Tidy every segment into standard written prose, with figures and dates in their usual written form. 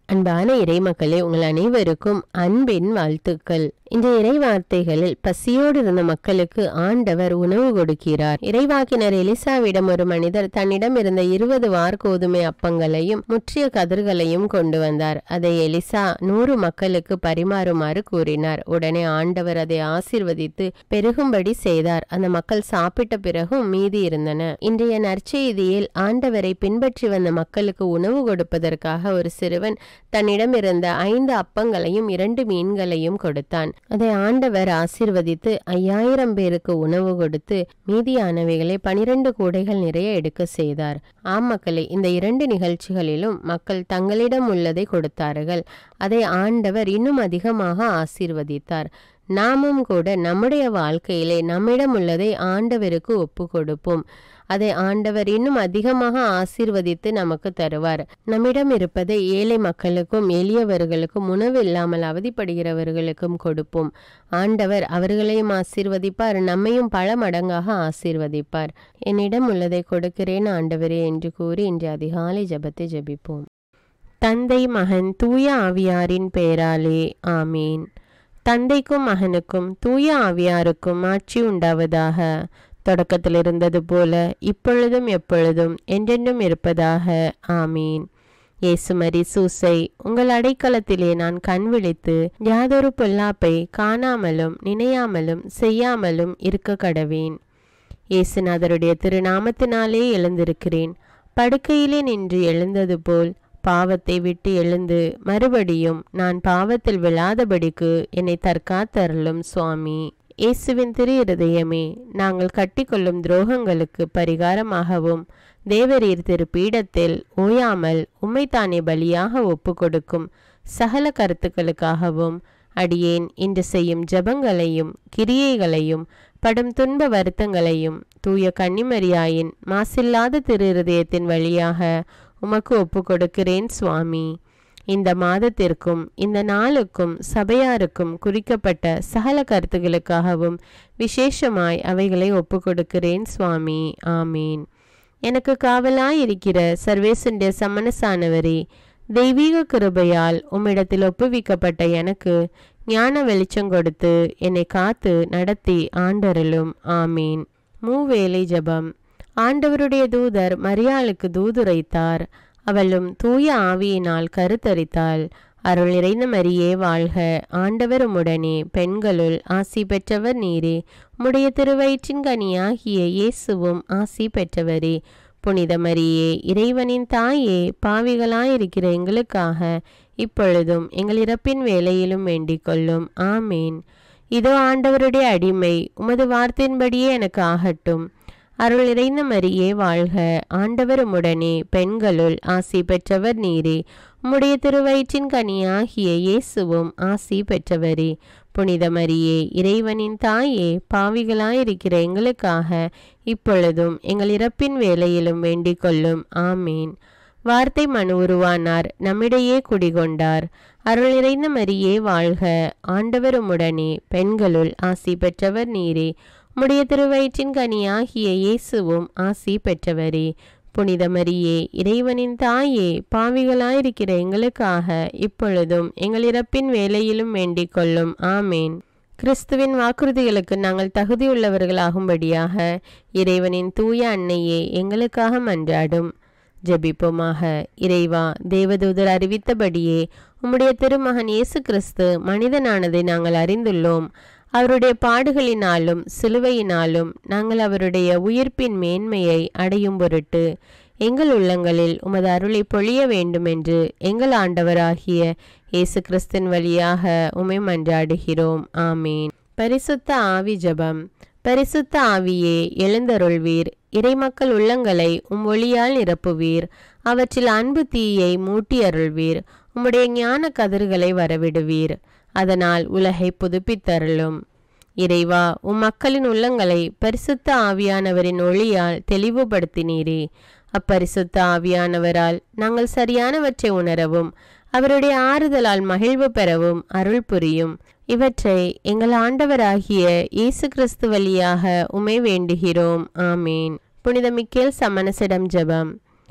அன்பான இறைமக்களே, உங்கள் அனைவருக்கும் அன்பின் வாழ்த்துக்கள். இந்த இறை வார்த்தைகளில் பசியோடு இருந்த மக்களுக்கு ஆண்டவர் உணவு கொடுக்கிறார். இறைவாக்கினர் எலிசாவிடம் ஒரு மனிதர் தன்னிடம் இருந்த 20 வார்கோதுமை அப்பங்களையும் முற்றிய கதிர்களையும் கொண்டு வந்தார். அதை எலிசா 100 மக்களுக்கு பரிமாறுமாறு கூறினார். உடனே ஆண்டவர் அதை ஆசீர்வதித்து பெருகும்படி செய்தார். அந்த மக்கள் சாப்பிட்ட பிறகும் மீதி இருந்தன. இன்றைய நற்செய்தியில் ஆண்டவரை பின்பற்றி வந்த மக்களுக்கு உணவு கொடுப்பதற்காக ஒரு சிறுவன் தன்னிடம் இருந்த 5 அப்பங்களையும் 2 மீன்களையும் கொடுத்தான். அதை ஆண்டவர் ஆசீர்வதித்து 5000 பேருக்கு உணவு கொடுத்து மீதியானவைகளை 12 கூடைகள் நிறைய எடுக்க செய்தார். மக்களே, இந்த 2 நிகழ்ச்சிகளிலும் மக்கள் தங்களிடம் உள்ளதை கொடுத்தார்கள். அதை ஆண்டவர் இன்னும் அதிகமாக ஆசீர்வதித்தார். நாமும் கூட நம்முடைய வாழ்க்கையிலே நம்மிடம் உள்ளதை ஆண்டவருக்கு ஒப்பு கொடுப்போம். அதை ஆண்டவர் இன்னும் அதிகமாக ஆசீர்வதித்து நமக்கு தருவார். நம்மிடம் இருப்பதை ஏழை மக்களுக்கும் எளியவர்களுக்கும் உணவு இல்லாமல் அவதிப்படுகிறவர்களுக்கும் கொடுப்போம். ஆண்டவர் அவர்களையும் ஆசீர்வதிப்பார், நம்மையும் பல மடங்காக ஆசீர்வதிப்பார். என்னிடம் உள்ளதை கொடுக்கிறேன் ஆண்டவரே என்று கூறி இன்று அதிகாலை ஜெபத்தை ஜெபிப்போம். தந்தை, மகன், தூய ஆவியாரின் பெயராலே ஆமீன். தந்தைக்கும் மகனுக்கும் தூய ஆவியாருக்கும் ஆட்சி உண்டாவதாக. தொடக்கத்தில் இருந்தது போல இப்பொழுதும் எப்பொழுதும் என்றென்றும் இருப்பதாக ஆமீன். இயேசுமரி சூசை, உங்கள் அடைக்கலத்திலே நான் கண் விழித்து யாதொரு பொல்லாப்பை காணாமலும் நினையாமலும் செய்யாமலும் இருக்க கடவேன். இயேசுநாதருடைய திருநாமத்தினாலே எழுந்திருக்கிறேன். படுக்கையிலே நின்று எழுந்தது போல் பாவத்தை விட்டு எழுந்து மறுபடியும் நான் பாவத்தில் விழாதபடிக்கு என்னை தற்காத்தருளும் சுவாமி. இயேசுவின் திரு இருதயமே, நாங்கள் கட்டிக்கொள்ளும் துரோகங்களுக்கு பரிகாரமாகவும் தேவரீர் திரு பீடத்தில் ஓயாமல் உம்மைத்தானே பலியாக ஒப்பு கொடுக்கும் சகல கருத்துக்களுக்காகவும் அடியேன் இன்று செய்யும் ஜபங்களையும் கிரியைகளையும் படும் துன்ப வருத்தங்களையும் தூய கன்னிமரியாயின் மாசில்லாத திரு இருதயத்தின் வழியாக உமக்கு ஒப்பு கொடுக்கிறேன் சுவாமி. இந்த மாதத்திற்கும் இந்த நாளுக்கும் சபையாருக்கும் குறிக்கப்பட்ட சகல கருத்துகளுக்காகவும் விசேஷமாய் அவைகளை ஒப்பு கொடுக்கிறேன் சுவாமி. ஆமீன். எனக்கு காவலாயிருக்கிற சர்வேசுடைய சமணசானவரே, தெய்வீக கிருபையால் உம்மிடத்தில் ஒப்புவிக்கப்பட்ட எனக்கு ஞான வெளிச்சம் கொடுத்து என்னை காத்து நடத்தி ஆண்டருளும். ஆமீன். மூவேளை ஜபம். ஆண்டவருடைய தூதர் மரியாளுக்கு தூதுரைத்தார். அவளும் தூய ஆவியினால் கருத்தரித்தாள். அருள் நிறைந்த மரியே வாழ்க, ஆண்டவர் உம்முடனே, பெண்களுள் ஆசி பெற்றவர் நீரே. உம்முடைய திருவயிற்றின் கனியாகிய இயேசுவும் ஆசி பெற்றவரே. புனித மரியே, இறைவனின் தாயே, பாவிகளாயிருக்கிற எங்களுக்காக இப்பொழுதும் எங்கள் இறப்பின் வேளையிலும் வேண்டிக் கொள்ளும். ஆமேன். இதோ ஆண்டவருடைய அடிமை, உமது வார்த்தையின்படியே எனக்கு ஆகட்டும். அருள் நிறைந்த மரியே வாழ்க, ஆண்டவர் உம்முடனே, பெண்களுள் ஆசி பெற்றவர் நீரே. உம்முடைய திருவயிற்றின் கனியாகிய இயேசுவும் ஆசி பெற்றவரே. புனித மரியே, இறைவனின் தாயே, பாவிகளாயிருக்கிற எங்களுக்காக இப்பொழுதும் எங்கள் இறப்பின் வேளையிலும் வேண்டிக் கொள்ளும். ஆமீன். வார்த்தை மனு உருவானார், நம்மிடையே குடிகொண்டார். அருள் நிறைந்த மரியே வாழ்க, ஆண்டவர் உம்முடனே, பெண்களுள் ஆசி பெற்றவர் நீரே. உம்முடைய திருவயிற்றின் கனியாகிய இயேசுவும் ஆசி பெற்றவரே. புனித மரியே, இறைவனின் தாயே, பாவிகளாயிருக்கிற எங்களுக்காக இப்பொழுதும் எங்கள் இறப்பின் வேளையிலும் வேண்டிக் கொள்ளும். ஆமேன். கிறிஸ்துவின் வாக்குறுதிகளுக்கு நாங்கள் தகுதியுள்ளவர்களாகும்படியாக இறைவனின் தூய அன்னையே எங்களுக்காக மன்றாடும். ஜெபிப்போமாக. இறைவா, தேவதூதர் அறிவித்தபடியே உம்முடைய திருமகன் இயேசு கிறிஸ்து மனிதனானதை நாங்கள் அறிந்துள்ளோம். அவருடைய பாடுகளினாலும் சிலுவையினாலும் நாங்கள் அவருடைய உயிர்ப்பின் மேன்மையை அடையும் பொருட்டு எங்கள் உள்ளங்களில் உமது அருளை பொழிய வேண்டுமென்று எங்கள் ஆண்டவராகிய இயேசு கிறிஸ்தின் வழியாக உம்மை மன்றாடுகிறோம். ஆமீன். பரிசுத்த ஆவி ஜெபம். பரிசுத்த ஆவியே, எழுந்தருள்வீர். இறைமக்கள் உள்ளங்களை ஒளியால் நிரப்புவீர். அவற்றில் அன்பு தீயை மூட்டி அருள்வீர். உம்முடைய ஞான கதிர்களை வரவிடுவீர். அதனால் உலகை புதுப்பித்தருளும். இறைவா, மக்களின் உள்ளங்களை பரிசுத்த ஆவியானவரின் ஒளியால் தெளிவுபடுத்தினீரே. அப்பரிசுத்த ஆவியானவரால் நாங்கள் சரியானவற்றை உணரவும் அவருடைய ஆறுதலால் மகிழ்வு பெறவும் அருள் புரியும். இவற்றை எங்கள் ஆண்டவராகிய இயேசு கிறிஸ்து வழியாக உம்மை வேண்டுகிறோம். ஆமீன். புனித மிக்கேல் சமணசிடம் ஜெபம்.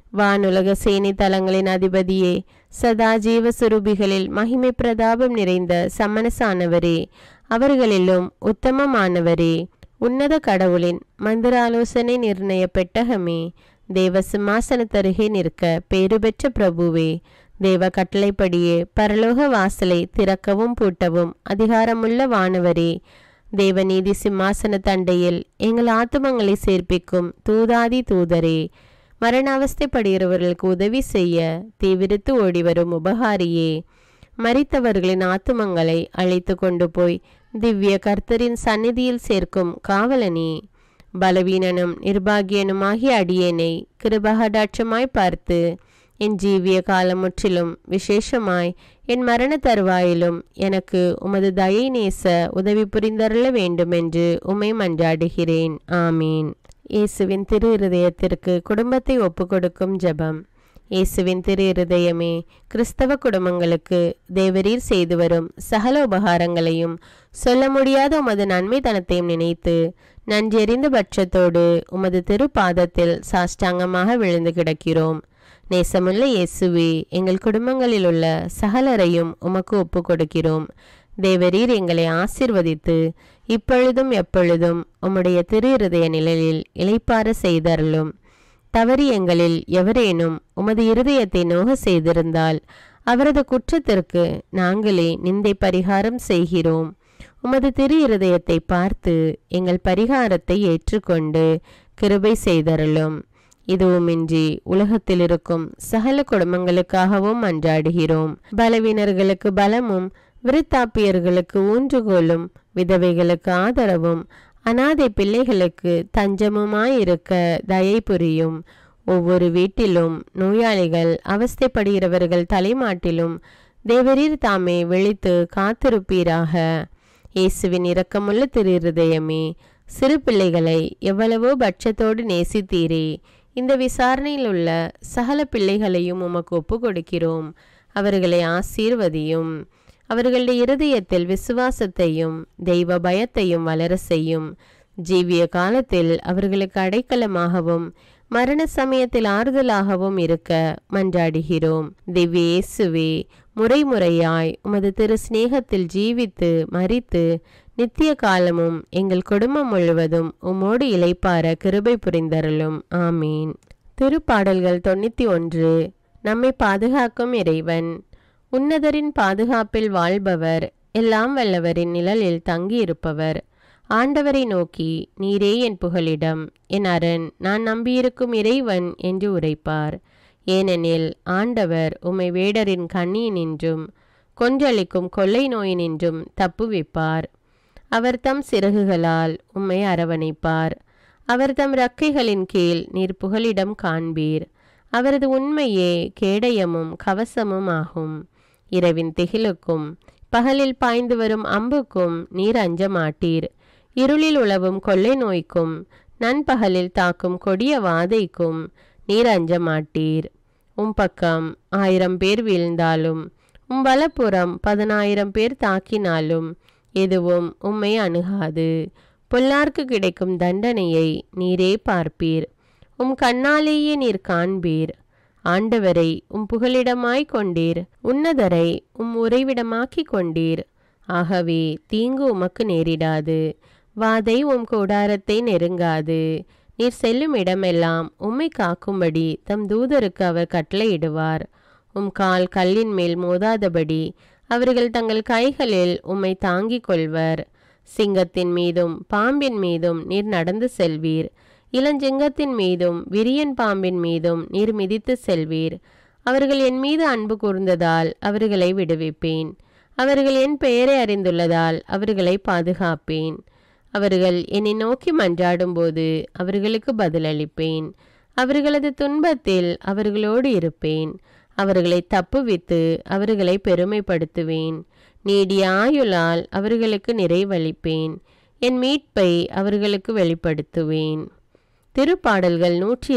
வானுலக சேனை தலங்களின் அதிபதியே, சதா ஜீவ சுரூபிகளில் மகிமை பிரதாபம் நிறைந்த சமனசானவரே, அவர்களிலும் உத்தமமானவரே, உன்னத கடவுளின் மந்திராலோசனை நிர்ணய பெட்டகமே, தேவ சிம்மாசனத்தருகே நிற்க பேறு பெற்ற பிரபுவே, தேவ கட்டளைப்படியே பரலோக வாசலை திறக்கவும் பூட்டவும் அதிகாரமுள்ள வானவரே, தேவநீதி சிம்மாசன தண்டையில் எங்கள் ஆத்துமங்களை சேர்ப்பிக்கும் தூதாதி தூதரே, மரண அவஸ்தைப்படுகிறவர்களுக்கு உதவி செய்ய தீவிரித்து ஓடிவரும் உபகாரியே, மரித்தவர்களின் ஆத்துமங்களை அழைத்து கொண்டு போய் திவ்ய கர்த்தரின் சந்நிதியில் சேர்க்கும் காவலனே, பலவீனனும் நிர்பாகியனுமாகிய அடியேனை கிருபகடாட்சமாய் பார்த்து என் ஜீவிய காலம் முற்றிலும் விசேஷமாய் என் மரண தருவாயிலும் எனக்கு உமது தயை நேச உதவி புரிந்தருள வேண்டுமென்று உம்மை மன்றாடுகிறேன். ஆமீன். இயேசுவின் திரு இருதயத்திற்கு குடும்பத்தை ஒப்புக்கொடுக்கும் ஜெபம். இயேசுவின் திரு இருதயமே, கிறிஸ்தவ குடும்பங்களுக்கு தேவரீர் செய்து வரும் சகல உபகாரங்களையும் சொல்ல முடியாத உமது நன்மைத்தனத்தையும் நினைத்து நன்றெறிந்த பட்சத்தோடு உமது திருப்பாதத்தில் சாஷ்டாங்கமாக விழுந்து கிடக்கிறோம். நேசமுள்ள இயேசுவே, எங்கள் குடும்பங்களில் உள்ள சகலரையும் உமக்கு ஒப்பு கொடுக்கிறோம். தேவரீர் எங்களை ஆசிர்வதித்து இப்பொழுதும் எப்பொழுதும் உம்முடைய திரு இருதய நிழலில் இளைப்பார செய்தருளும். தவறி எங்களில் எவரேனும் உமது இருதயத்தை நோக செய்திருந்தால் அவரது குற்றத்திற்கு நாங்களே நிந்தை பரிகாரம் செய்கிறோம். உமது திரு இருதயத்தை பார்த்து எங்கள் பரிகாரத்தை ஏற்றுக்கொண்டு கிருபை செய்தருளும். இதுவுமின்றி உலகத்தில் இருக்கும் சகல குடும்பங்களுக்காகவும் மன்றாடுகிறோம். பலவீனர்களுக்கு பலமும், விருத்தாப்பியர்களுக்கு ஊன்றுகோலும், விதவைகளுக்கு ஆதரவும், அனாதை பிள்ளைகளுக்கு தஞ்சமுமாயிருக்க தயை புரியும். ஒவ்வொரு வீட்டிலும் நோயாளிகள் அவஸ்தைப்படுகிறவர்கள் தலைமாட்டிலும் தேவரீர் தாமே விழித்து காத்திருப்பீராக. இயேசுவின் இரக்கமுள்ள திரு இருதயமே, சிறு பிள்ளைகளை எவ்வளவோ பட்சத்தோடு நேசித்தீரே. இந்த விசாரணையில் உள்ள சகல பிள்ளைகளையும் உமக்கு ஒப்பு கொடுக்கிறோம். அவர்களை ஆசீர்வதியும். அவர்களுடைய இருதயத்தில் விசுவாசத்தையும் தெய்வ பயத்தையும் வளர செய்யும். ஜீவிய காலத்தில் அவர்களுக்கு அடைக்கலமாகவும் மரண சமயத்தில் ஆறுதலாகவும் இருக்க மன்றாடுகிறோம். திவ்ய இயேசுவே, முறைமுறையாய் உமது திரு சிநேகத்தில் ஜீவித்து மரித்து நித்திய காலமும் எங்கள் குடும்பம் முழுவதும் உம்மோடு இளைப்பார கிருபை புரிந்தருளும். ஆமீன். திருப்பாடல்கள் 91. நம்மை பாதுகாக்கும் இறைவன். உன்னதரின் பாதுகாப்பில் வாழ்பவர், எல்லாம் வல்லவரின் நிழலில் தங்கியிருப்பவர். ஆண்டவரை நோக்கி, நீரே என் புகலிடம், என் அரண், நான் நம்பியிருக்கும் இறைவன் என்று உரைப்பார். ஏனெனில் ஆண்டவர் உம்மை வேடரின் கண்ணியினின்றும் கொன்றளிக்கும் கொள்ளை நோயினின்றும் தப்புவிப்பார். அவர் தம் சிறகுகளால் உம்மை அரவணைப்பார். அவர் தம் இறக்கைகளின் கீழ் நீர் புகலிடம் காண்பீர். அவரது உண்மையே கேடயமும் கவசமும் ஆகும். இரவின் திகிலுக்கும் பகலில் பாய்ந்து வரும் அம்புக்கும் நீர் அஞ்ச மாட்டீர். இருளில் உலவும் கொள்ளை நோய்க்கும் நண்பகலில் தாக்கும் கொடிய வாதைக்கும் நீர் அஞ்ச மாட்டீர். உம் பக்கம் 1000 பேர் வீழ்ந்தாலும் உம் வலப்புறம் 10,000 பேர் தாக்கினாலும் எதுவும் உம்மை அணுகாது. பொல்லார்க்கு கிடைக்கும் தண்டனையை நீரே பார்ப்பீர். உம் கண்ணாலேயே நீர் காண்பீர். ஆண்டவரை உம் புகலிடமாய் கொண்டீர். உன்னதரை உம் உறைவிடமாக்கி கொண்டீர். ஆகவே தீங்கு உமக்கு நேரிடாது. வாதை உம் கூடாரத்தை நெருங்காது. நீர் செல்லும் இடமெல்லாம் உம்மை காக்கும்படி தம் தூதருக்கு அவர் கட்டளையிடுவார். உம் கால் கல்லின் மேல் மோதாதபடி அவர்கள் தங்கள் கைகளில் உம்மை தாங்கிக் கொள்வர். சிங்கத்தின் மீதும் பாம்பின் மீதும் நீர் நடந்து செல்வீர். இளஞ்சிங்கத்தின் மீதும் விரியன் பாம்பின் மீதும் நீர் மிதித்து செல்வீர். அவர்கள் என் மீது அன்பு கூர்ந்ததால் அவர்களை விடுவிப்பேன். அவர்கள் என் பெயரை அறிந்துள்ளதால் அவர்களை பாதுகாப்பேன். அவர்கள் என்னை நோக்கி மன்றாடும் போது அவர்களுக்கு பதிலளிப்பேன். அவர்களது துன்பத்தில் அவர்களோடு இருப்பேன். அவர்களை தப்புவித்து அவர்களை பெருமைப்படுத்துவேன். நீடிய ஆயுளால் அவர்களுக்கு நிறைவளிப்பேன். என் மீட்பை அவர்களுக்கு வெளிப்படுத்துவேன். திருப்பாடல்கள்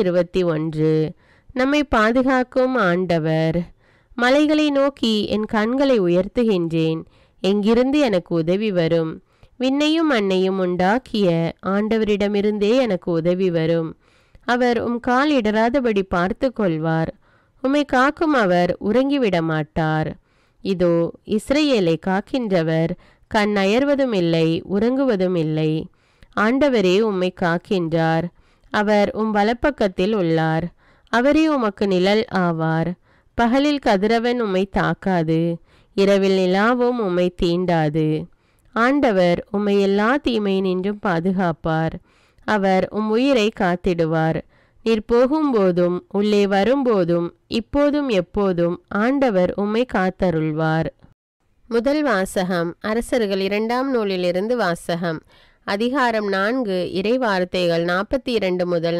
121. நம்மை பாதுகாக்கும் ஆண்டவர். மலைகளை நோக்கி என் கண்களை உயர்த்துகின்றேன். எங்கிருந்து எனக்கு உதவி வரும்? விண்ணையும் மண்ணையும் உண்டாக்கிய ஆண்டவரிடமிருந்தே எனக்கு உதவி வரும். அவர் கால் இடராதபடி பார்த்து கொள்வார். உம்மை காக்கும் அவர் உறங்கிவிட மாட்டார். இதோ இஸ்ரவேலை காக்கின்றவர் கண் அயர்வதும் இல்லை, உறங்குவதும் இல்லை. ஆண்டவரே உம்மை காக்கின்றார். அவர் வலப்பக்கத்தில் உள்ளார். அவரே உமக்கு நிழல் ஆவார். பகலில் கதிரவன் உம்மை தாக்காது, இரவில் நிலாவும் உம்மை தீண்டாது. ஆண்டவர் உம்மை எல்லா தீமையினின்றும் பாதுகாப்பார். அவர் உயிரை காத்திடுவார். நீர் போகும்போதும் உள்ளே வரும்போதும் இப்போதும் எப்போதும் ஆண்டவர் உம்மை காத்தருள்வார். முதல் வாசகம் அரசர்கள் 2ஆம் நூலிலிருந்து வாசகம். அதிகாரம் 4. இறைவார்த்தைகள் 42 முதல்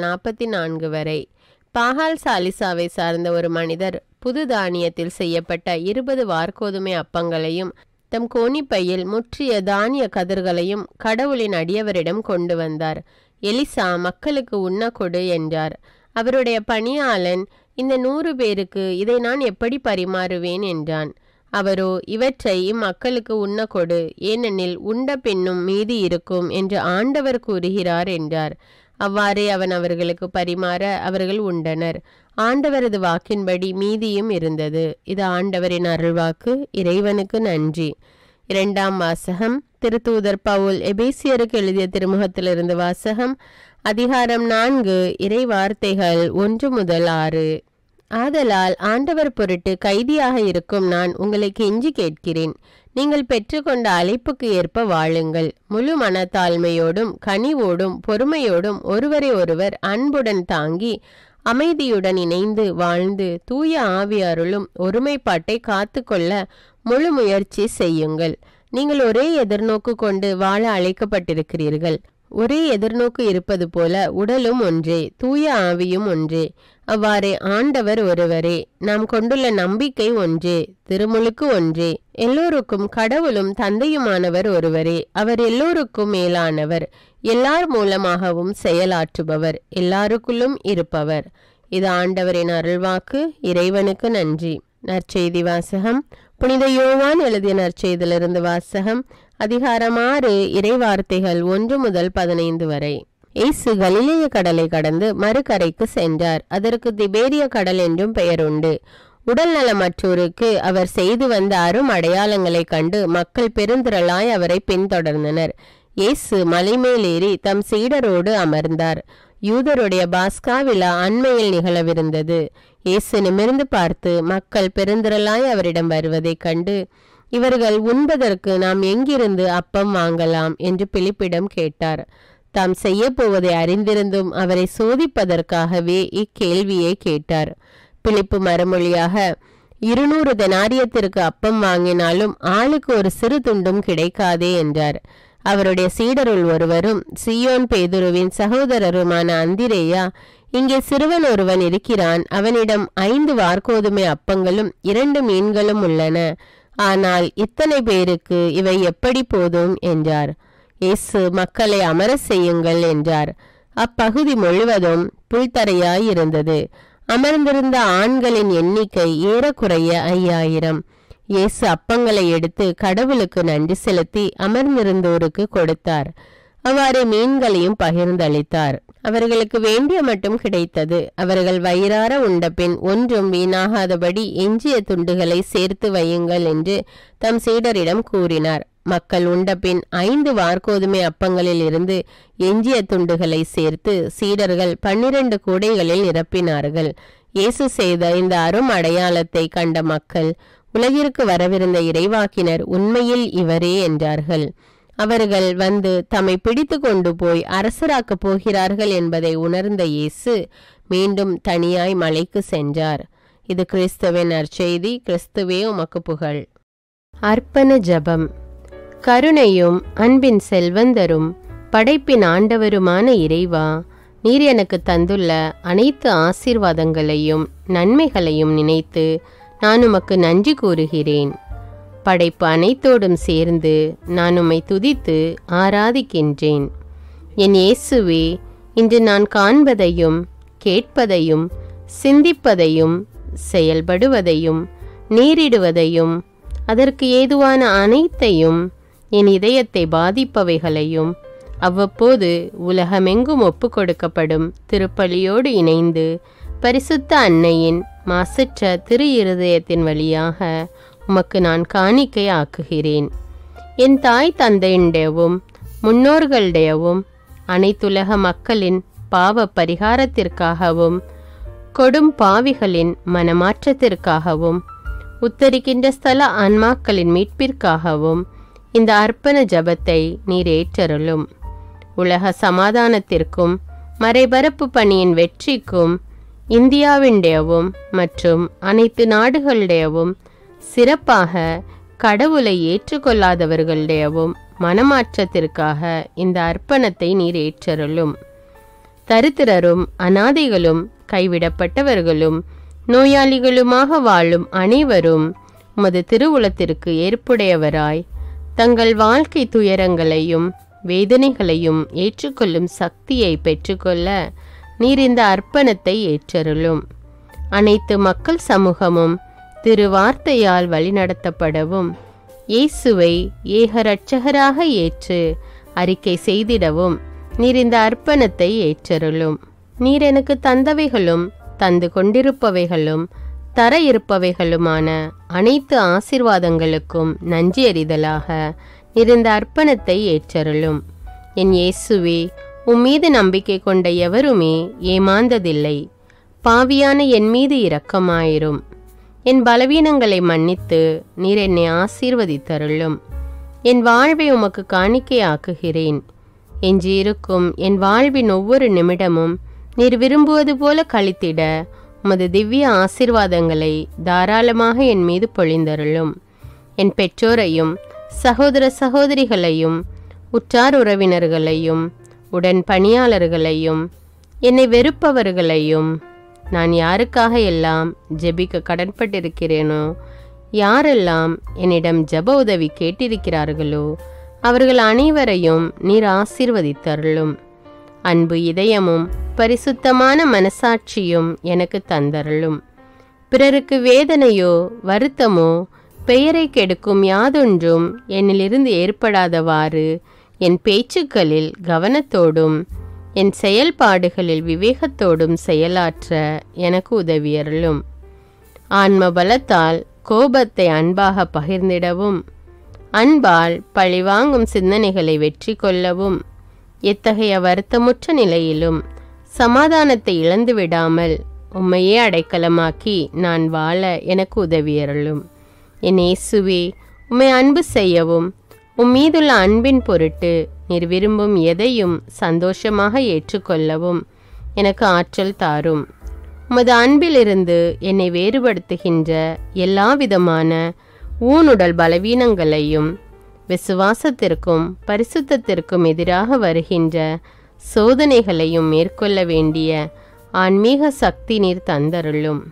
44 வரை. பாகால் சாலிசாவை சார்ந்த ஒரு மனிதர் புது தானியத்தில் செய்யப்பட்ட 20 வார்கோதுமை அப்பங்களையும் தம் கோணிப்பையில் முற்றிய தானிய கதிர்களையும் கடவுளின் அடியவரிடம் கொண்டு வந்தார். எலிசா, மக்களுக்கு உண்ண கொடு என்றார். அவருடைய பணியாளன், இந்த 100 பேருக்கு இதை நான் எப்படி பரிமாறுவேன் என்றான். அவரோ, இவற்றை இம்மக்களுக்கு உண்ண கொடு, ஏனெனில் உண்ட பின்னும் மீதி இருக்கும் என்று ஆண்டவர் கூறுகிறார் என்றார். அவ்வாறே அவன் அவர்களுக்கு பரிமாற அவர்கள் உண்டனர். ஆண்டவரது வாக்கின்படி மீதியும் இருந்தது. இது ஆண்டவரின் அருள்வாக்கு. இறைவனுக்கு நன்றி. 2ஆம் வாசகம். திருத்தூதர் பவுல் எபேசியருக்கு எழுதிய திருமுகத்திலிருந்து வாசகம். அதிகாரம் 4. இறை வார்த்தைகள் 1 முதல் 6. ஆதலால் ஆண்டவர் பொருட்டு கைதியாக இருக்கும் நான் உங்களை கெஞ்சி கேட்கிறேன். நீங்கள் பெற்றுக்கொண்ட அழைப்புக்கு ஏற்ப வாழுங்கள். முழு மனத்தாழ்மையோடும் கனிவோடும் பொறுமையோடும் ஒருவரை ஒருவர் அன்புடன் தாங்கி அமைதியுடன் இணைந்து வாழ்ந்து தூய ஆவியாருளும் ஒருமைப்பாட்டை காத்து கொள்ள முழு முயற்சி செய்யுங்கள். நீங்கள் ஒரே எதிர்நோக்கு கொண்டு வாழ அழைக்கப்பட்டிருக்கிறீர்கள். ஒரே எதிர்நோக்கு இருப்பது போல உடலும் ஒன்றே, தூய ஆவியும் ஒன்றே. அவ்வாறே ஆண்டவர் ஒருவரே. நாம் கொண்டுள்ள நம்பிக்கை ஒன்றே, திருமுழுக்கு ஒன்றே. எல்லோருக்கும் கடவுளும் தந்தையுமானவர் ஒருவரே. அவர் எல்லோருக்கும் மேலானவர், எல்லார் மூலமாகவும் செயலாற்றுபவர், எல்லாருக்குள்ளும் இருப்பவர். இது ஆண்டவரின் அருள்வாக்கு. இறைவனுக்கு நன்றி. நற்செய்தி வாசகம். புனித யோவான் எழுதிய நற்செய்தியிலிருந்து வாசகம். அதிகாரம் 6. இறைவார்த்தைகள் 1 முதல் 15 வரை. இயேசு கலிலேய கடலை கடந்து மறுகரைக்கு சென்றார். அதற்கு திபேரிய கடல் என்றும் பெயர் உண்டு. உடல் நலமற்றோருக்கு அவர் செய்து வந்த அரும் அடையாளங்களை கண்டு மக்கள் பெருந்திரளாய் அவரை பின்தொடர்ந்தனர். இயேசு மலைமேலேறி தம் சீடரோடு அமர்ந்தார். யூதருடைய பாஸ்கா விழா அண்மையில் நிகழவிருந்தது. இயேசு நிமிர்ந்து பார்த்து மக்கள் பெருந்திரளாய் அவரிடம் வருவதைக் கண்டு, இவர்கள் உண்பதற்கு நாம் எங்கிருந்து அப்பம் வாங்கலாம் என்று பிலிப்பிடம் கேட்டார். தாம் செய்ய போவதை அறிந்திருந்தும் அவரை சோதிப்பதற்காகவே இக்கேள்வியை கேட்டார். பிலிப்பு மறுமொழியாக, 200 தெனாரியத்திற்கு அப்பம் வாங்கினாலும் ஆளுக்கு ஒரு சிறு துண்டும் கிடைக்காதே என்றார். அவருடைய சீடருள் ஒருவரும் சீயோன் பேதுருவின் சகோதரருமான அந்திரேயா, இங்கே சிறுவன் ஒருவன் இருக்கிறான். அவனிடம் 5 வார்கோதுமை அப்பங்களும் 2 மீன்களும் உள்ளன. ஆனால் இத்தனை பேருக்கு இவை எப்படி போதும் என்றார். இயேசு மக்களை அமர செய்யுங்கள் என்றார். அப்பகுதி முழுவதும் புல்தரையாய் இருந்தது. அமர்ந்திருந்த ஆண்களின் எண்ணிக்கை ஏறக்குறைய 5000. இயேசு அப்பங்களை எடுத்து கடவுளுக்கு நன்றி செலுத்தி அமர்ந்திருந்தோருக்கு கொடுத்தார். அவ்வாறு மீன்களையும் பகிர்ந்தளித்தார். அவர்களுக்கு வேண்டிய மட்டும் கிடைத்தது. அவர்கள் வயிறார உண்டபின் ஒன்றும் வீணாகாதபடி எஞ்சிய துண்டுகளை சேர்த்து வையுங்கள் என்று தம் சீடரிடம் கூறினார். மக்கள் உண்டபின் 5 வார்கோதுமை அப்பங்களில் இருந்து எஞ்சிய துண்டுகளை சேர்த்து சீடர்கள் 12 கூடைகளில் நிரப்பினார்கள். இயேசு செய்த இந்த அரும் அடையாளத்தை கண்ட மக்கள், உலகிற்கு வரவிருந்த இறைவாக்கினர் உண்மையில் இவரே என்றார்கள். அவர்கள் வந்து தம்மை பிடித்து கொண்டு போய் அரசராக்கப் போகிறார்கள் என்பதை உணர்ந்த இயேசு மீண்டும் தனியாய் மலைக்கு சென்றார். இது கிறிஸ்துவின் நற்செய்தி. கிறிஸ்துவே உமக்கு புகழ். அர்ப்பண ஜெபம். கருணையும் அன்பின் செல்வந்தரும் படைப்பின் ஆண்டவருமான இறைவா, நீர் எனக்கு தந்துள்ள அனைத்து ஆசீர்வாதங்களையும் நன்மைகளையும் நினைத்து நான் உமக்கு நன்றி கூறுகிறேன். படைப்பு அனைத்தோடும் சேர்ந்து நான் உம்மை துதித்து ஆராதிக்கின்றேன். என் இயேசுவே, இன்று நான் காண்பதையும் கேட்பதையும் சிந்திப்பதையும் செயல்படுவதையும் நேரிடுவதையும் அதற்கு ஏதுவான அனைத்தையும் என் இதயத்தை பாதிப்பவைகளையும் அவ்வப்போது உலகமெங்கும் ஒப்பு கொடுக்கப்படும் திருப்பலியோடு இணைந்து பரிசுத்த அன்னையின் மாசற்ற திரு இருதயத்தின் வழியாக உமக்கு நான் காணிக்கை ஆக்குகிறேன். என் தாய் தந்தையுடையவும் முன்னோர்களுடையவும் அனைத்துலக மக்களின் பாவ பரிகாரத்திற்காகவும் கொடும் பாவிகளின் மனமாற்றத்திற்காகவும் உத்தரிக்கின்ற ஸ்தல ஆன்மாக்களின் மீட்பிற்காகவும் இந்த அர்ப்பண ஜபத்தை நீர் ஏற்றருளும். உலக சமாதானத்திற்கும் மறைபரப்பு பணியின் வெற்றிக்கும் இந்தியாவின்டையவும் மற்றும் அனைத்து நாடுகளுடையவும் சிறப்பாக கடவுளை ஏற்றுக்கொள்ளாதவர்களுடையவும் மனமாற்றத்திற்காக இந்த அர்ப்பணத்தை நீர் ஏற்றருளும். தரித்திரரும் அனாதைகளும் கைவிடப்பட்டவர்களும் நோயாளிகளுமாக வாழும் அனைவரும் உமது திருவுளத்திற்கு ஏற்புடையவராய் தங்கள் வாழ்க்கை துயரங்களையும் வேதனைகளையும் ஏற்றுக்கொள்ளும் சக்தியை பெற்றுக்கொள்ள நீர் இந்த அர்ப்பணத்தை ஏற்றருளும். அனைத்து மக்கள் சமூகமும் திருவார்த்தையால் வழிநடத்தப்படவும் இயேசுவை ஏக இரட்சகராக ஏற்று அறிக்கை செய்திடவும் நீர் இந்த அர்ப்பணத்தை ஏற்றருளும். நீர் எனக்கு தந்தவைகளும் தந்து கொண்டிருப்பவைகளும் தர இருப்பவைகளுமான அனைத்து ஆசீர்வாதங்களுக்கும் நன்றி அறிதலாக நீர் இந்த அர்ப்பணத்தை ஏற்றருளும். என் இயேசுவே, உம்மீது நம்பிக்கை கொண்ட எவருமே ஏமாந்ததில்லை. பாவியான என் மீது இரக்கமாயிரும். என் பலவீனங்களை மன்னித்து நீர் என்னை ஆசீர்வதித்தருளும். என் வாழ்வை உமக்கு காணிக்கையாக்குகிறேன். எஞ்சியிருக்கும் என் வாழ்வின் ஒவ்வொரு நிமிடமும் நீர் விரும்புவது போல கழித்திட உமது திவ்ய ஆசீர்வாதங்களை தாராளமாக என் மீது பொழிந்தருளும். என் பெற்றோரையும் சகோதர சகோதரிகளையும் உற்றார் உறவினர்களையும் உடன் பணியாளர்களையும் என்னை வெறுப்பவர்களையும் நான் யாருக்காக எல்லாம் ஜெபிக்க கடன்பட்டிருக்கிறேனோ, யாரெல்லாம் என்னிடம் ஜெப உதவி கேட்டிருக்கிறார்களோ அவர்கள் அனைவரையும் நீர் ஆசீர்வதித்தருளும். அன்பு இதயமும் பரிசுத்தமான மனசாட்சியும் எனக்கு தந்தருளும். பிறருக்கு வேதனையோ வருத்தமோ பெயரை கெடுக்கும் யாதொன்றும் என்னிலிருந்து ஏற்படாதவாறு என் பேச்சுக்களில் கவனத்தோடும் என் செயல்பாடுகளில் விவேகத்தோடும் செயலாற்ற எனக்கு உதவியருளும். ஆன்ம பலத்தால் கோபத்தை அன்பாக பகிர்ந்திடவும் அன்பால் பழிவாங்கும் சிந்தனைகளை வெற்றி கொள்ளவும் எத்தகைய வருத்தமுற்ற நிலையிலும் சமாதானத்தை இழந்து விடாமல் உம்மையே அடைக்கலமாக்கி நான் வாழ எனக்கு உதவியருளும். என் இயேசுவே, உம்மை அன்பு செய்யவும் உம்மீதுள்ள அன்பின் பொருட்டு நீர் விரும்பும் எதையும் சந்தோஷமாக ஏற்றுக்கொள்ளவும் எனக்கு ஆற்றல் தாரும். உமது அன்பிலிருந்து என்னை வேறுபடுத்துகின்ற எல்லா விதமான ஊனுடல் பலவீனங்களையும் விசுவாசத்திற்கும் பரிசுத்தத்திற்கும் எதிராக வருகின்ற சோதனைகளையும் மேற்கொள்ள வேண்டிய ஆன்மீக சக்தி நீர் தந்தருளும்.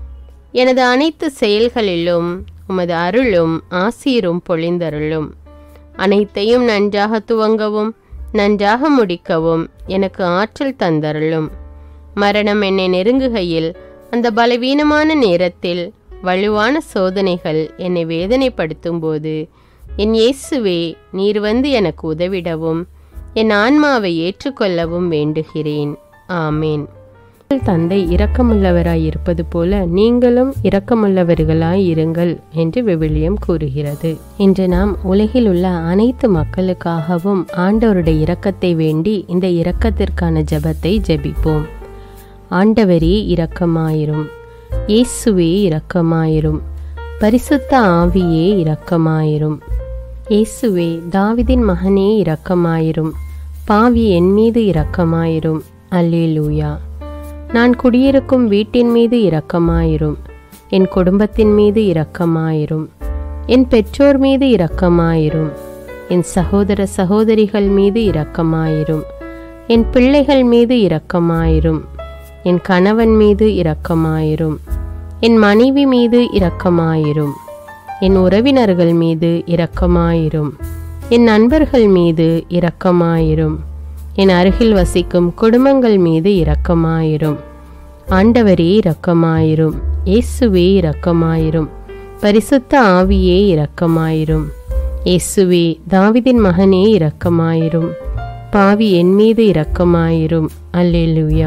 எனது அனைத்து செயல்களிலும் உமது அருளும் ஆசீரும் பொழிந்தருளும். அனைத்தையும் நன்றாக துவங்கவும் நன்றாக முடிக்கவும் எனக்கு ஆற்றல் தந்தருளும். மரணம் என்னை நெருங்குகையில் அந்த பலவீனமான நேரத்தில் வலுவான சோதனைகள் என்னை வேதனைப்படுத்தும் போது என் இயேசுவே, நீர் வந்து எனக்கு உதவிடவும் என் ஆன்மாவை ஏற்றுக்கொள்ளவும் வேண்டுகிறேன். ஆமேன். தந்தை இரக்கமுள்ளவராய் இருப்பது போல நீங்களும் இரக்கமுள்ளவர்களாய் இருங்கள் என்று விவிலியம் கூறுகிறது. இன்று நாம் உலகில் உள்ள அனைத்து மக்களுக்காகவும் ஆண்டவருடைய இரக்கத்தை வேண்டி இந்த இரக்கத்திற்கான ஜெபத்தை ஜெபிப்போம். ஆண்டவரே இரக்கமாயிரும். இயேசுவே இரக்கமாயிரும். பரிசுத்த ஆவியே இரக்கமாயிரும். இயேசுவே, தாவீதின் மகனே இரக்கமாயிரும். பாவி என் மீது இரக்கமாயிரும். அல்லேலூயா. நான் குடியிருக்கும் வீட்டின் மீது இரக்கமாயிரும். என் குடும்பத்தின் மீது இரக்கமாயிரும். என் பெற்றோர் மீது இரக்கமாயிரும். என் சகோதர சகோதரிகள் மீது இரக்கமாயிரும். என் பிள்ளைகள் மீது இரக்கமாயிரும். என் கணவன் மீது இரக்கமாயிரும். என் மனைவி மீது இரக்கமாயிரும். என் உறவினர்கள் மீது இரக்கமாயிரும். என் நண்பர்கள் மீது இரக்கமாயிரும். என் அருகில் வசிக்கும் குடும்பங்கள் மீது இரக்கமாயிரும். ஆண்டவரே இரக்கமாயிரும். இயேசுவே இரக்கமாயிரும். பரிசுத்த ஆவியே இரக்கமாயிரும். இயேசுவே, தாவீதின் மகனே இரக்கமாயிரும். பாவி என் மீது இரக்கமாயிரும். அல்லேலூயா.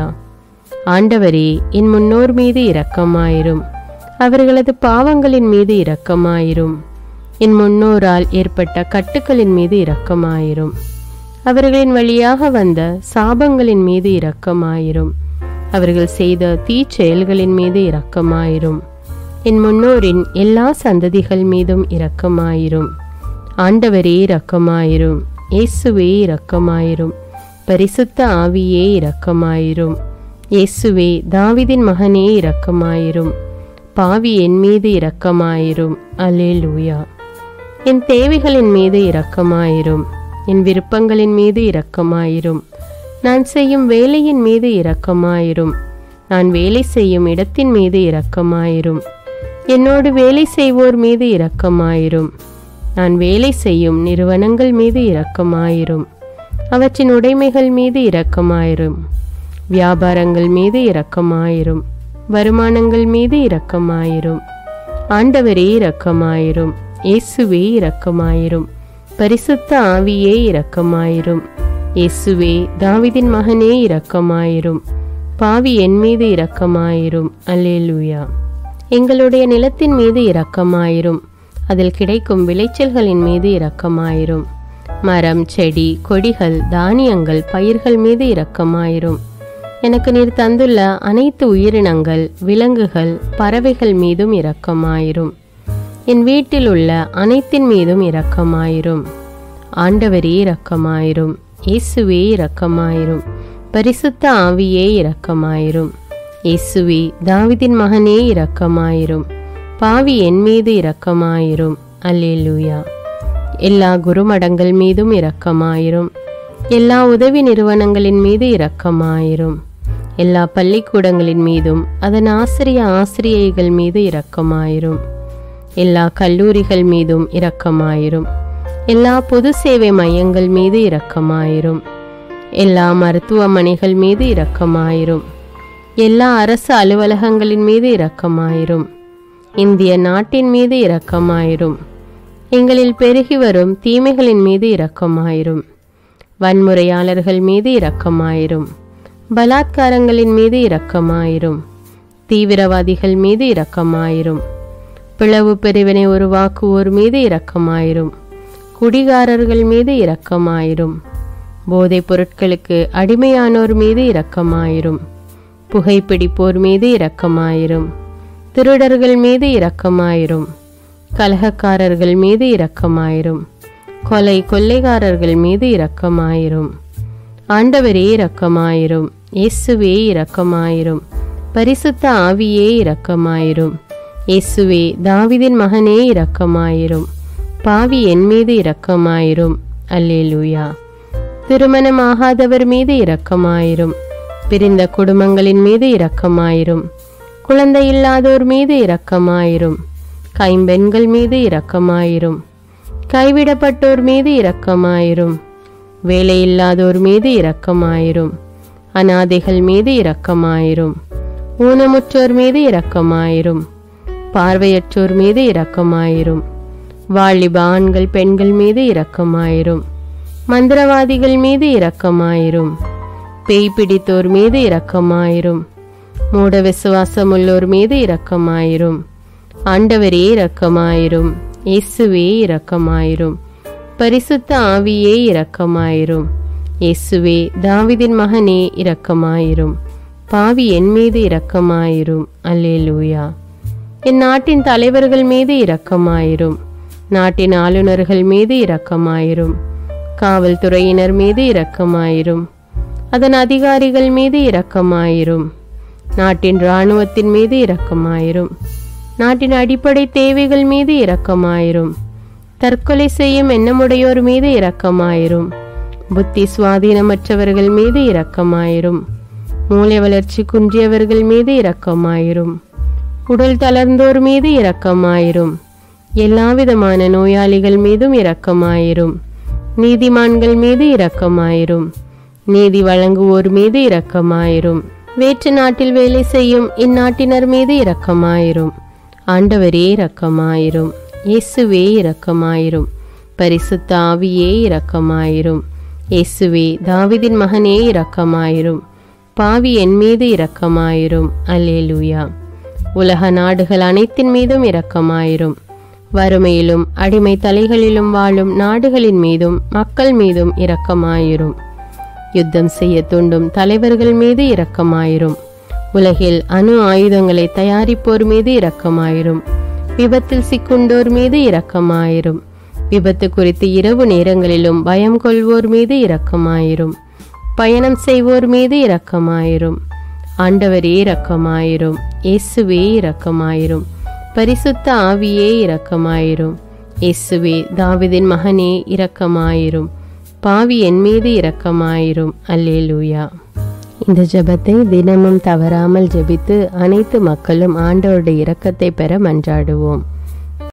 ஆண்டவரே, என் முன்னோர் மீது இரக்கமாயிரும். அவர்களது பாவங்களின் மீது இரக்கமாயிரும். என் முன்னோரால் ஏற்பட்ட கட்டுக்களின் மீது இரக்கமாயிரும். அவர்களின் வழியாக வந்த சாபங்களின் மீது இரக்கமாயிரும். அவர்கள் செய்த தீச்செயல்களின் மீது இரக்கமாயிரும். என் முன்னோரின் எல்லா சந்ததிகள் மீதும் இரக்கமாயிரும். ஆண்டவரே இரக்கமாயிரும். இயேசுவே இரக்கமாயிரும். பரிசுத்த ஆவியே இரக்கமாயிரும். இயேசுவே, தாவீதின் மகனே இரக்கமாயிரும். பாவி என் மீது இரக்கமாயிரும். அல்லேலூயா. என் தேவைகளின் மீது இரக்கமாயிரும். என் விருப்பங்களின் மீது இரக்கமாயிரும். நான் செய்யும் வேலையின் மீது இரக்கமாயிரும். நான் வேலை செய்யும் இடத்தின் மீது இரக்கமாயிரும். என்னோடு வேலை செய்வோர் மீது இரக்கமாயிரும். நான் வேலை செய்யும் நிறுவனங்கள் மீது இரக்கமாயிரும். அவற்றின் உடைமைகள் மீது இரக்கமாயிரும். வியாபாரங்கள் மீது இரக்கமாயிரும். வருமானங்கள் மீது இரக்கமாயிரும். ஆண்டவரே இரக்கமாயிரும். இயேசுவே இரக்கமாயிரும். பரிசுத்த ஆவியே இரக்கமாயிரும். இயேசுவே, தாவீதின் மகனே இரக்கமாயிரும். பாவி என் மீது இரக்கமாயிரும். அல்லேலூயா. எங்களுடைய நிலத்தின் மீது இரக்கமாயிரும். அதில் கிடைக்கும் விளைச்சல்களின் மீது இரக்கமாயிரும். மரம், செடி, கொடிகள், தானியங்கள், பயிர்கள் மீது இரக்கமாயிரும். எனக்கு நீர் தந்துள்ள அனைத்து உயிரினங்கள், விலங்குகள், பறவைகள் மீதும் இரக்கமாயிரும். என் வீட்டில் உள்ள அனைத்தின் மீதும் இரக்கமாயிரும். ஆண்டவரே இரக்கமாயிரும். இயேசுவே இரக்கமாயிரும். பரிசுத்த ஆவியே இரக்கமாயிரும். இயேசுவே, தாவீதின் மகனே இரக்கமாயிரும். பாவி என் மீது இரக்கமாயிரும். அல்லேலூயா. எல்லா குருமடங்கள் மீதும் இரக்கமாயிரும். எல்லா உதவி நிறுவனங்களின் மீது இரக்கமாயிரும். எல்லா பள்ளிக்கூடங்களின் மீதும் அதன் ஆசிரியைகள் மீது இரக்கமாயிரும். எல்லா கல்லூரிகள் மீதும் இரக்கமாயிரும். எல்லா பொது சேவை மையங்கள் மீது இரக்கமாயிரும். எல்லா மருத்துவமனைகள் மீது இரக்கமாயிரும். எல்லா அரசு அலுவலகங்களின் மீது இரக்கமாயிரும். இந்திய நாட்டின் மீது இரக்கமாயிரும். எங்களில் பெருகி வரும் தீமைகளின் மீது இரக்கமாயிரும். வன்முறையாளர்கள் மீது இரக்கமாயிரும். பலாத்காரங்களின் மீது இரக்கமாயிரும். தீவிரவாதிகள் மீது இரக்கமாயிரும். பிளவு பிரிவினை உருவாக்குவோர் மீது இரக்கமாயிரும். குடிகாரர்கள் மீது இரக்கமாயிரும். போதைப் பொருட்களுக்கு அடிமையானோர் மீது இரக்கமாயிரும். புகைப்பிடிப்போர் மீது இரக்கமாயிரும். திருடர்கள் மீது இரக்கமாயிரும். கலகக்காரர்கள் மீது இரக்கமாயிரும். கொள்ளைக்காரர்கள் மீது இரக்கமாயிரும். ஆண்டவரே இரக்கமாயிரும். இயேசுவே இரக்கமாயிரும். பரிசுத்த ஆவியே இரக்கமாயிரும். இயேசுவே, தாவீதின் மகனே இரக்கமாயிரும். பாவி என் மீது இரக்கமாயிரும். அல்லேலூயா. திருமணமாகாதவர் மீது இரக்கமாயிரும். பிரிந்த குடும்பங்களின் மீது இரக்கமாயிரும். குழந்தை இல்லாதோர் மீது இரக்கமாயிரும். கைம்பெண்கள் மீது இரக்கமாயிரும். கைவிடப்பட்டோர் மீது இரக்கமாயிரும். வேலையில்லாதோர் மீது இரக்கமாயிரும். அநாதைகள் மீது இரக்கமாயிரும். ஊனமுற்றோர் மீது இரக்கமாயிரும். பார்வையற்றோர் மீது இரக்கமாயிரும். வாலிப ஆண்கள் பெண்கள் மீது இரக்கமாயிரும். மந்திரவாதிகள் மீது இரக்கமாயிரும். பேய் பிடித்தோர் மீது இரக்கமாயிரும். மூட விசுவாசமுள்ளோர் மீது இரக்கமாயிரும். ஆண்டவரே இரக்கமாயிரும். இயேசுவே இரக்கமாயிரும். பரிசுத்த ஆவியே இரக்கமாயிரும். இயேசுவே, தாவீதின் மகனே இரக்கமாயிரும். பாவி என் மீது இரக்கமாயிரும். அல்லேலூயா. என் நாட்டின் தலைவர்கள் மீது இரக்கமாயிரும். நாட்டின் ஆளுநர்கள் மீது இரக்கமாயிரும். காவல்துறையினர் மீது இரக்கமாயிரும். அதன் அதிகாரிகள் மீது இரக்கமாயிரும். நாட்டின் இராணுவத்தின் மீது இரக்கமாயிரும். நாட்டின் அடிப்படை தேவைகள் மீது இரக்கமாயிரும். தற்கொலை செய்யும் எண்ணமுடையோர் மீது இரக்கமாயிரும். புத்தி சுவாதீனமற்றவர்கள் மீது இரக்கமாயிரும். மூளை வளர்ச்சி குன்றியவர்கள் மீது இரக்கமாயிரும். உடல் தளர்ந்தோர் மீது இரக்கமாயிரும். எல்லாவிதமான நோயாளிகள் மீதும் இரக்கமாயிரும். நீதிமான்கள் மீது இரக்கமாயிரும். நீதி வழங்குவோர் மீது இரக்கமாயிரும். வேற்று நாட்டில் வேலை செய்யும் இந்நாட்டினர் மீது இரக்கமாயிரும். ஆண்டவரே இரக்கமாயிரும். இயேசுவே இரக்கமாயிரும். பரிசுத்த ஆவியே இரக்கமாயிரும். இயேசுவே தாவீதின் மகனே இரக்கமாயிரும். பாவி என் மீது இரக்கமாயிரும். அல்லேலூயா. உலக நாடுகள் அனைத்தின் மீதும் இரக்கமாயிரும். வறுமையிலும் அடிமை தலைகளிலும் வாழும் நாடுகளின் மீதும் மக்கள் மீதும் இரக்கமாயிரும். யுத்தம் செய்ய தூண்டும் தலைவர்கள் மீது இரக்கமாயிரும். உலகில் அணு ஆயுதங்களை தயாரிப்போர் மீது இரக்கமாயிரும். விபத்தில் சிக்குண்டோர் மீது இரக்கமாயிரும். விபத்து குறித்து இரவு நேரங்களிலும் பயம் கொள்வோர் மீது இரக்கமாயிரும். பயணம் செய்வோர் மீது இரக்கமாயிரும். ஆண்டவரே இரக்கமாயிரும். இயேசுவே இரக்கமாயிரும். பரிசுத்த ஆவியே இரக்கமாயிரும். இயேசுவே தாவீதின் மகனே இரக்கமாயிரும். பாவி என் மீது இரக்கமாயிரும். அல்லேலூயா. இந்த ஜெபத்தை தினமும் தவறாமல் ஜெபித்து அனைத்து மக்களும் ஆண்டவருடைய இரக்கத்தை பெற மன்றாடுவோம்.